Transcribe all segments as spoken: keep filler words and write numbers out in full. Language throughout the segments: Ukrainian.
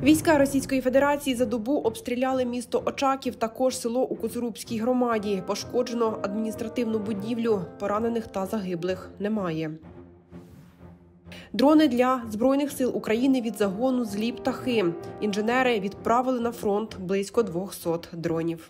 Війська Російської Федерації за добу обстріляли місто Очаків, також село у Коцурубській громаді. Пошкоджено адміністративну будівлю, поранених та загиблих немає. Дрони для Збройних сил України від загону «Злі птахи». Інженери відправили на фронт близько двохсот дронів.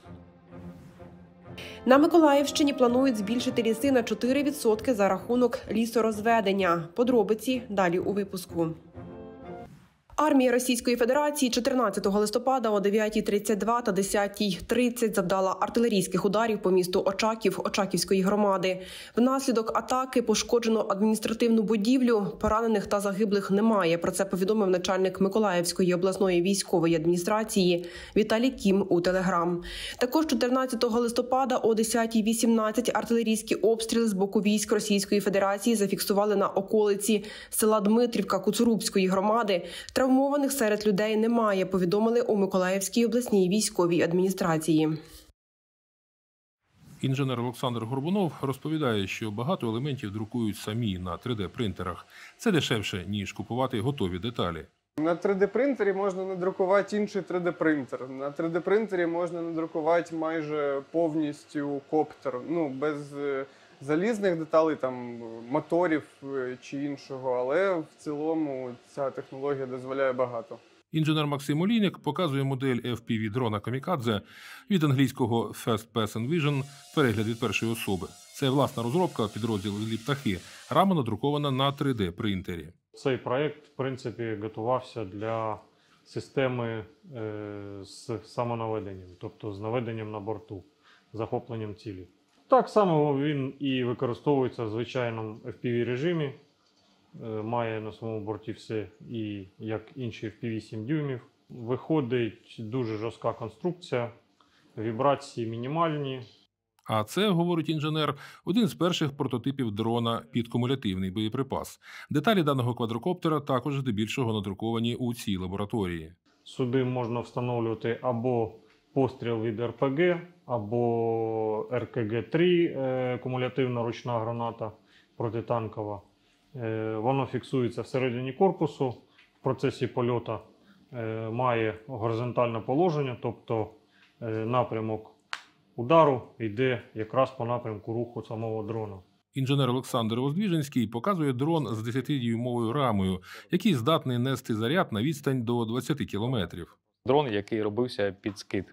На Миколаївщині планують збільшити ліси на чотири відсотки за рахунок лісорозведення. Подробиці далі у випуску. Армія Російської Федерації чотирнадцятого листопада о дев'ятій тридцять два та десятій тридцять завдала артилерійських ударів по місту Очаків Очаківської громади. Внаслідок атаки пошкоджено адміністративну будівлю, поранених та загиблих немає. Про це повідомив начальник Миколаївської обласної військової адміністрації Віталій Кім у Телеграм. Також чотирнадцятого листопада о десятій вісімнадцять артилерійські обстріли з боку військ Російської Федерації зафіксували на околиці села Дмитрівка Коцурубської громади. Травмованих серед людей немає, повідомили у Миколаївській обласній військовій адміністрації. Інженер Олександр Горбунов розповідає, що багато елементів друкують самі на три де принтерах. Це дешевше, ніж купувати готові деталі. На три де принтері можна надрукувати інший три де принтер. На три де принтері можна надрукувати майже повністю коптер, ну, без залізних деталей, там, моторів чи іншого, але в цілому ця технологія дозволяє багато. Інженер Максим Олійник показує модель еф пі ві-дрона «Камікадзе» від англійського First Person Vision, перегляд від першої особи. Це власна розробка підрозділу «Злі птахи», рама надрукована на три де принтері. Цей проєкт, в принципі, готувався для системи е, з самонаведенням, тобто з наведенням на борту, захопленням цілі. Так само він і використовується в звичайному еф пі ві-режимі, має на своєму борті все, і як інші еф пі ві сім дюймів. Виходить дуже жорстка конструкція, вібрації мінімальні. А це, говорить інженер, один з перших прототипів дрона під кумулятивний боєприпас. Деталі даного квадрокоптера також здебільшого надруковані у цій лабораторії. Сюди можна встановлювати або постріл від ер пе ге, або ер ке ге три, кумулятивна ручна граната протитанкова. Воно фіксується всередині корпусу, в процесі польоту має горизонтальне положення, тобто напрямок удару йде якраз по напрямку руху самого дрона. Інженер Олександр Воздвіженський показує дрон з десятидюймовою рамою, який здатний нести заряд на відстань до двадцяти кілометрів. Дрон, який робився під скид.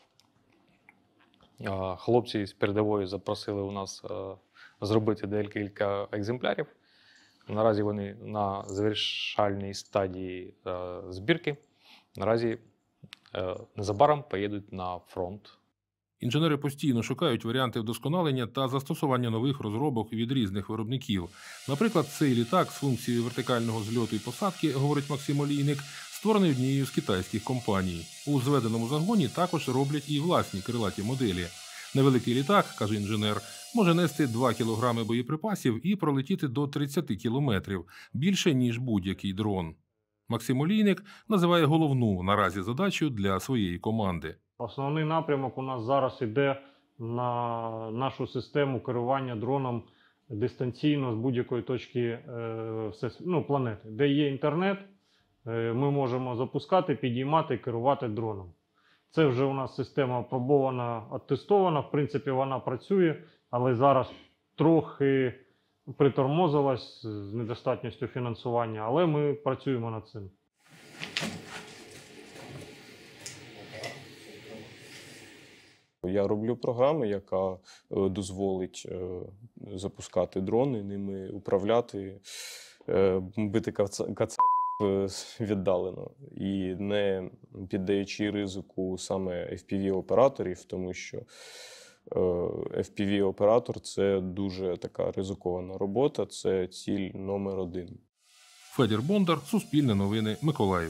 Хлопці з передової запросили у нас зробити декілька екземплярів. Наразі вони на завершальній стадії збірки. Наразі незабаром поїдуть на фронт. Інженери постійно шукають варіанти вдосконалення та застосування нових розробок від різних виробників. Наприклад, цей літак з функцією вертикального зльоту і посадки, говорить Максим Олійник, створений однією з китайських компаній. У зведеному загоні також роблять і власні крилаті моделі. Невеликий літак, каже інженер, може нести два кілограми боєприпасів і пролетіти до тридцяти кілометрів, більше, ніж будь-який дрон. Максим Олійник називає головну наразі задачу для своєї команди. Основний напрямок у нас зараз іде на нашу систему керування дроном дистанційно з будь-якої точки е, ну, планети. Де є інтернет, е, ми можемо запускати, підіймати і керувати дроном. Це вже у нас система опробована, оттестована, в принципі вона працює, але зараз трохи притормозилась з недостатністю фінансування, але ми працюємо над цим. Я роблю програму, яка дозволить запускати дрони, ними управляти, бити кацапів віддалено і не піддаючи ризику саме еф пі ві-операторів, тому що еф пі ві-оператор – це дуже така ризикована робота, це ціль номер один. Федір Бондар, Суспільне новини, Миколаїв.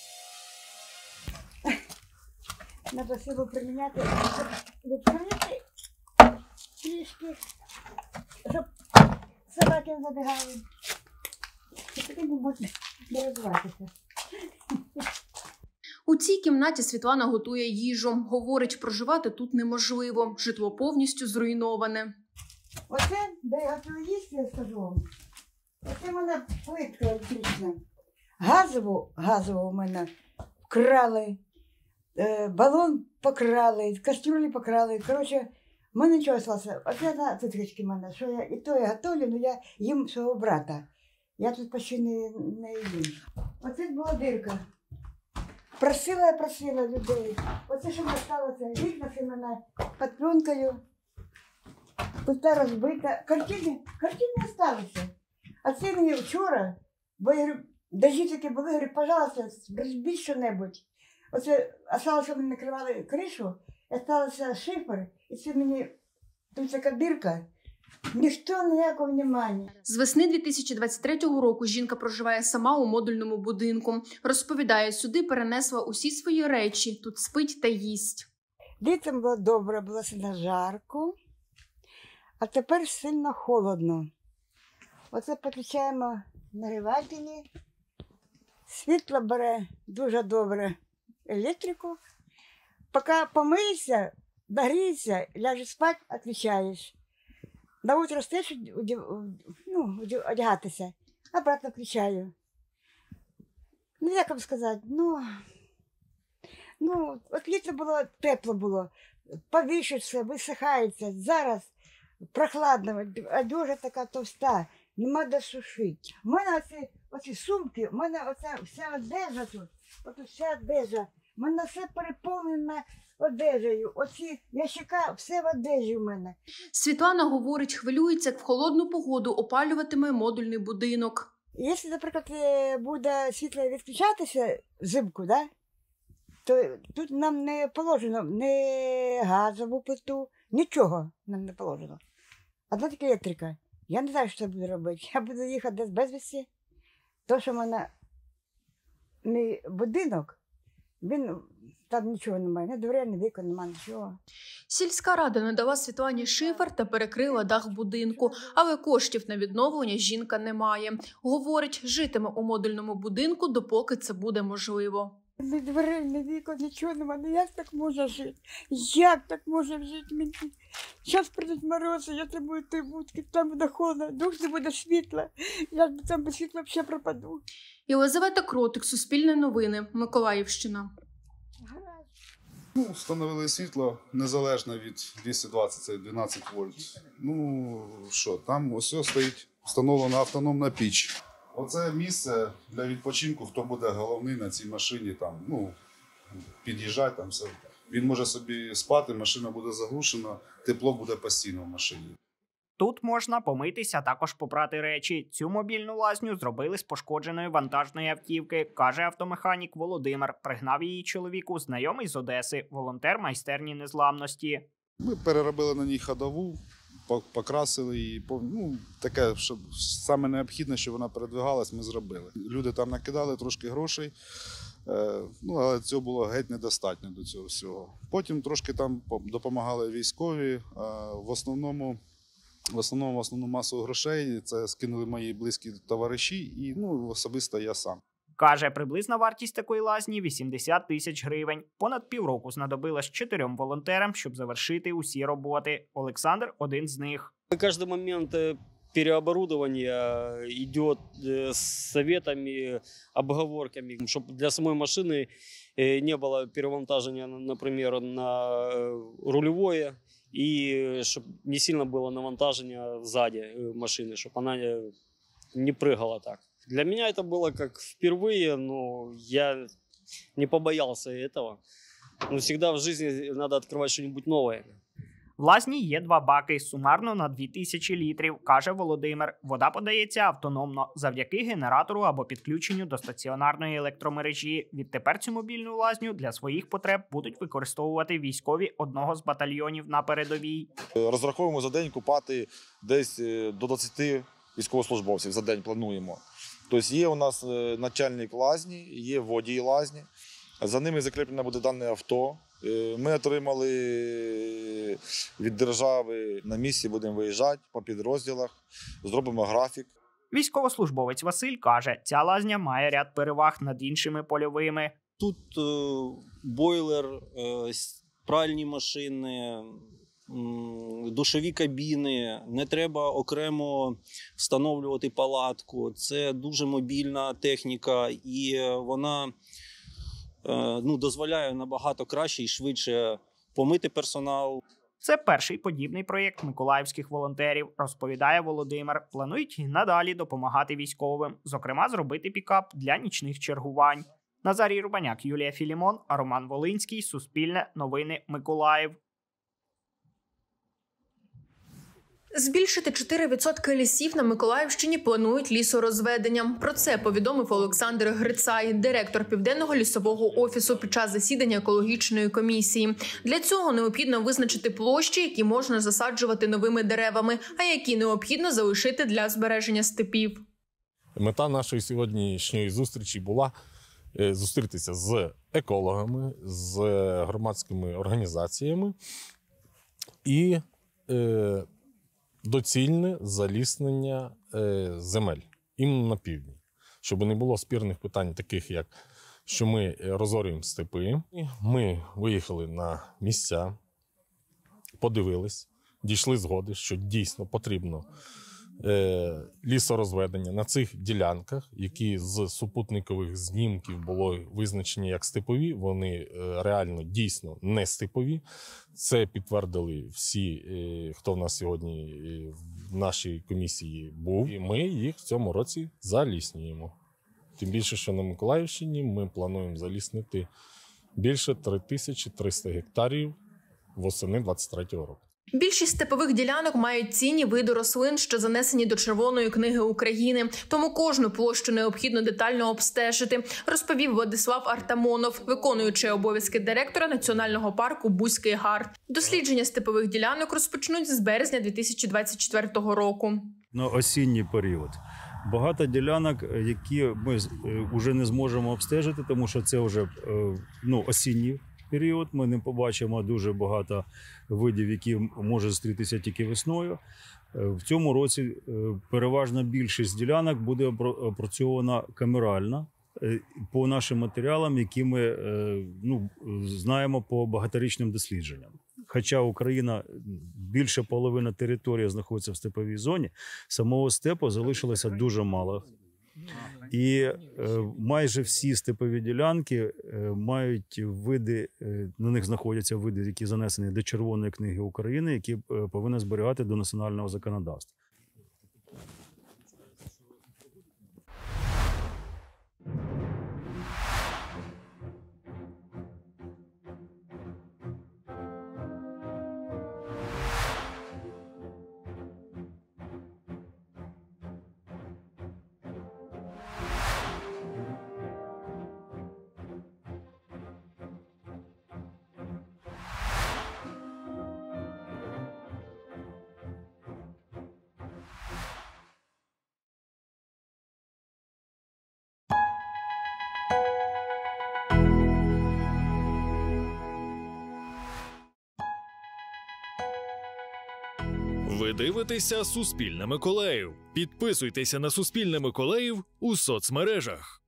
Треба силу приміняти, відкрити трішки, щоб собаки не забігали. І тоді не можна не розвиватися. У цій кімнаті Світлана готує їжу. Говорить, проживати тут неможливо. Житло повністю зруйноване. Оце, де я готую їсти, я скажу вам. Оце в мене плитка електрична. Газову, газову у мене вкрали, е, балон покрали, кастрюлі покрали. Коротше, в мене нічого залишилося. Оце на цицькочки в мене, що я і то я готовлю, але я їм свого брата. Я тут почти не, не їм. Оце була дирка. Просила, просила людей. Оце, що мені сталося, вікна в мене під пленкою. Пуста розбита. Картини, картини залишилися. А це мені вчора, бо я говорю, дожді такі були, говорю, пожалуйста, розбіть що-небудь. Оце, залишилося, мені накривали кришу, і залишився шифер, і це мені, тут така дирка. Ніхто ніякого внимання. З весни дві тисячі двадцять третього року жінка проживає сама у модульному будинку. Розповідає, сюди перенесла усі свої речі, тут спить та їсть. Літом було добре, було сильно жарко, а тепер сильно холодно. Оце підключаємо нагрівателі, світло бере дуже добре електрику. Поки помиєшся, догрієшся, ляжеш спати, відключаєш. На утро стаєш, ну, одягатися, а обратно включаю. Ну, як вам сказати, ну, ну, от літо було, тепло було, повішується, висихається. Зараз прохладно, одежа така товста, нема де сушити. У мене оці, оці сумки, у мене оця вся одежа тут, от вся одежа, у мене все переповнено одежею. Оці ящика, все в одежі в мене. Світлана говорить, хвилюється, як в холодну погоду опалюватиме модульний будинок. Якщо, наприклад, буде світло відключатися взимку, да, то тут нам не положено ні газову плиту, нічого нам не положено. Одна тільки електрика. Я не знаю, що я буду робити. Я буду їхати десь безвісті. То, що в мене мій будинок, він, там нічого немає, ні дверей, ні вікон, немає нічого. Сільська рада надала Світлані шифер та перекрила дах будинку, але коштів на відновлення жінка не має. Говорить, житиме у модульному будинку, допоки це буде можливо. Ні дверей, ні вікон, нічого немає. Ну як так можна жити? Як так можна жити? Мені? Зараз прийдуть морози, я там буду той будки, там буде холодно, дух не буде світла. Я там без світла взагалі пропаду. Єлизавета Кротик, Суспільне новини, Миколаївщина. Ну, встановили світло незалежно від двісті двадцять, це дванадцять вольт. Ну, що, там ось стоїть встановлена автономна піч. Оце місце для відпочинку, хто буде головний на цій машині, там, ну, під'їжджати, там все. Він може собі спати, машина буде заглушена, тепло буде постійно в машині. Тут можна помитися, також попрати речі. Цю мобільну лазню зробили з пошкодженої вантажної автівки, каже автомеханік Володимир. Пригнав її чоловіку знайомий з Одеси, волонтер майстерні незламності. Ми переробили на ній ходову, покрасили її. Ну, таке, щоб саме необхідне, щоб вона передвигалась, ми зробили. Люди там накидали трошки грошей, ну, але цього було геть недостатньо до цього всього. Потім трошки там допомагали військові, в основному В основному, в основну масу грошей це скинули мої близькі товариші і, ну, особисто я сам. Каже, приблизна вартість такої лазні – вісімдесят тисяч гривень. Понад півроку знадобилось чотирьом волонтерам, щоб завершити усі роботи. Олександр – один з них. Кожен момент переоборудования идет с советами, обговорками, чтобы для самой машины не было перевантажения, например, на рулевое, и чтобы не сильно было навантажения сзади машины, чтобы она не прыгала так. Для меня это было как впервые, но я не побоялся этого. Но всегда в жизни надо открывать что-нибудь новое. В лазні є два баки, сумарно на дві тисячі літрів, каже Володимир. Вода подається автономно, завдяки генератору або підключенню до стаціонарної електромережі. Відтепер цю мобільну лазню для своїх потреб будуть використовувати військові одного з батальйонів на передовій. Розраховуємо за день купати десь до двадцяти військовослужбовців за день плануємо. Тобто є у нас начальник лазні, є водій лазні, за ними закріплено буде дане авто. Ми отримали від держави, на місці будемо виїжджати по підрозділах, зробимо графік. Військовослужбовець Василь каже, ця лазня має ряд переваг над іншими польовими. Тут е, бойлер, е, пральні машини, душові кабіни, не треба окремо встановлювати палатку. Це дуже мобільна техніка і вона ну, дозволяє набагато краще і швидше помити персонал. Це перший подібний проєкт миколаївських волонтерів, розповідає Володимир. Планують і надалі допомагати військовим, зокрема зробити пікап для нічних чергувань. Назарій Рубаняк, Юлія Філімон, Роман Волинський, Суспільне, Новини, Миколаїв. Збільшити чотири відсотки лісів на Миколаївщині планують лісорозведенням. Про це повідомив Олександр Грицай, директор Південного лісового офісу під час засідання екологічної комісії. Для цього необхідно визначити площі, які можна засаджувати новими деревами, а які необхідно залишити для збереження степів. Мета нашої сьогоднішньої зустрічі була зустрітися з екологами, з громадськими організаціями і е, доцільне заліснення е, земель іменно на півдні, щоб не було спірних питань таких, як що ми розорюємо степи. Ми виїхали на місця, подивились, дійшли згоди, що дійсно потрібно е, лісорозведення на цих ділянках, які з супутникових знімків було визначені як степові, вони е, реально дійсно не степові. Це підтвердили всі, е, хто в нас сьогодні е, в нашій комісії був. І ми їх в цьому році заліснюємо. Тим більше, що на Миколаївщині ми плануємо заліснити більше три тисячі триста гектарів восени двадцять третього року. Більшість степових ділянок мають цінні види рослин, що занесені до Червоної книги України. Тому кожну площу необхідно детально обстежити, розповів Владислав Артамонов, виконуючий обов'язки директора Національного парку Бузький Гар. Дослідження степових ділянок розпочнуть з березня дві тисячі двадцять четвертого року. На осінній період. Багато ділянок, які ми вже не зможемо обстежити, тому що це вже ну, осінній період. Ми не побачимо дуже багато видів, які можуть зустрітися тільки весною. В цьому році переважна більшість ділянок буде опрацьована камерально по нашим матеріалам, які ми ну, знаємо по багаторічним дослідженням. Хоча Україна, більше половини території знаходиться в степовій зоні, самого степу залишилося дуже мало. І е, майже всі степові ділянки е, мають види, е, на них знаходяться види, які занесені до Червоної книги України, які е, повинні зберігати до національного законодавства. Ви дивитеся «Суспільне Миколаїв». Підписуйтеся на «Суспільне Миколаїв» у соцмережах.